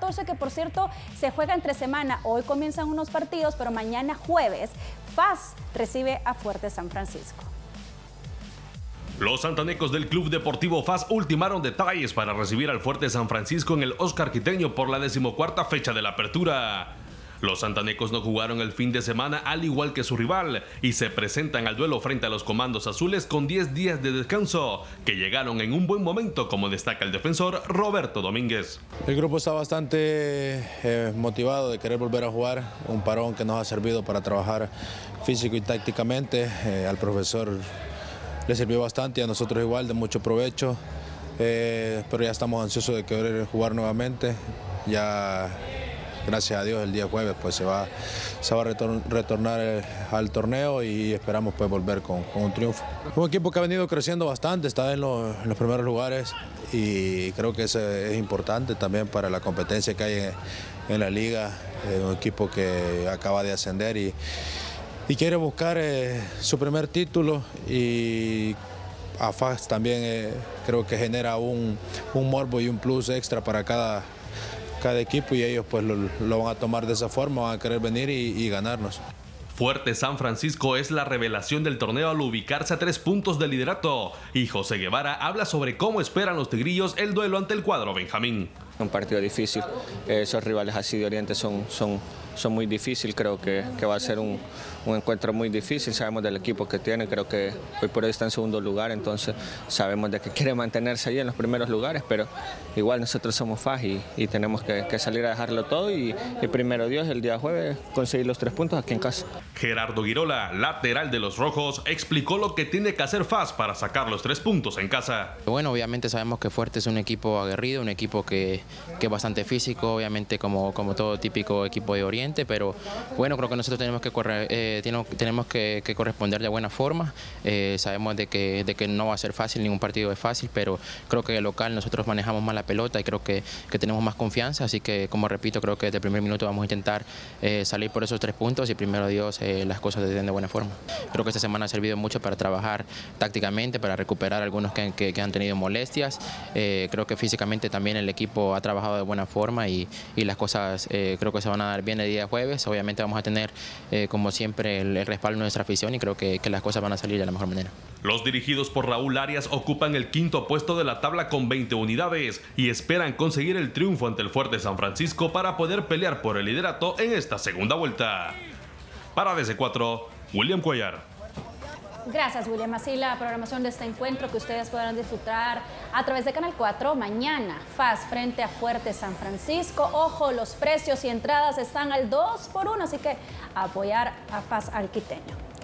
14, que por cierto se juega entre semana. Hoy comienzan unos partidos, pero mañana jueves FAS recibe a Fuerte San Francisco. Los santanecos del Club Deportivo FAS ultimaron detalles para recibir al Fuerte San Francisco en el Oscar Quiteño por la 14ª fecha de la apertura. Los santanecos no jugaron el fin de semana al igual que su rival y se presentan al duelo frente a los comandos azules con 10 días de descanso, que llegaron en un buen momento, como destaca el defensor Roberto Domínguez. El grupo está bastante motivado de querer volver a jugar, un parón que nos ha servido para trabajar físico y tácticamente. Al profesor le sirvió bastante y a nosotros igual, de mucho provecho, pero ya estamos ansiosos de querer jugar nuevamente. Ya, gracias a Dios, el día jueves pues se va a retornar al torneo y esperamos pues volver con un triunfo. Un equipo que ha venido creciendo bastante, está en los primeros lugares y creo que eso es importante también para la competencia que hay en la liga. Un equipo que acaba de ascender y quiere buscar su primer título, y a FAS también creo que genera un morbo y un plus extra para cada equipo, y ellos pues lo van a tomar de esa forma, van a querer venir y ganarnos. Fuerte San Francisco es la revelación del torneo al ubicarse a 3 puntos del liderato, y José Guevara habla sobre cómo esperan los tigrillos el duelo ante el cuadro Benjamín. Un partido difícil, esos rivales así de Oriente son muy difíciles, creo que va a ser un encuentro muy difícil, sabemos del equipo que tiene, creo que hoy por hoy está en segundo lugar, entonces sabemos de que quiere mantenerse ahí en los primeros lugares, pero igual nosotros somos FAS y tenemos que salir a dejarlo todo y primero Dios, el día jueves conseguir los 3 puntos aquí en casa. Gerardo Guirola, lateral de los rojos, explicó lo que tiene que hacer FAS para sacar los 3 puntos en casa. Bueno, obviamente sabemos que Fuerte es un equipo aguerrido, un equipo que es bastante físico, obviamente como todo típico equipo de Oriente, pero bueno, creo que nosotros tenemos que corresponder de buena forma. Sabemos de que no va a ser fácil, ningún partido es fácil, pero creo que el local nosotros manejamos más la pelota y creo que tenemos más confianza, así que, como repito, creo que desde el primer minuto vamos a intentar salir por esos 3 puntos y primero Dios las cosas se den de buena forma. Creo que esta semana ha servido mucho para trabajar tácticamente, para recuperar algunos que han tenido molestias. Creo que físicamente también el equipo ha trabajado de buena forma y las cosas creo que se van a dar bien el día jueves. Obviamente vamos a tener como siempre el respaldo de nuestra afición y creo que las cosas van a salir de la mejor manera. Los dirigidos por Raúl Arias ocupan el 5º puesto de la tabla con 20 unidades y esperan conseguir el triunfo ante el Fuerte San Francisco para poder pelear por el liderato en esta segunda vuelta. Para DC4, William Cuellar. Gracias, William. Así la programación de este encuentro que ustedes podrán disfrutar a través de Canal 4 mañana. FAS frente a Fuerte San Francisco. Ojo, los precios y entradas están al 2 por 1, así que apoyar a FAS al quiteño.